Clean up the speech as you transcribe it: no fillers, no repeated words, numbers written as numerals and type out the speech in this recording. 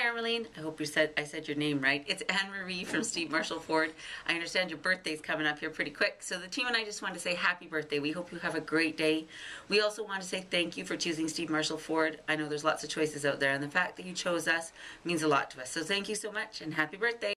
Ermeline. I hope I said your name right. It's Anne-Marie from Steve Marshall Ford. I understand your birthday's coming up here pretty quick. So the team and I just want to say happy birthday. We hope you have a great day. We also want to say thank you for choosing Steve Marshall Ford. I know there's lots of choices out there, and the fact that you chose us means a lot to us. So thank you so much, and happy birthday.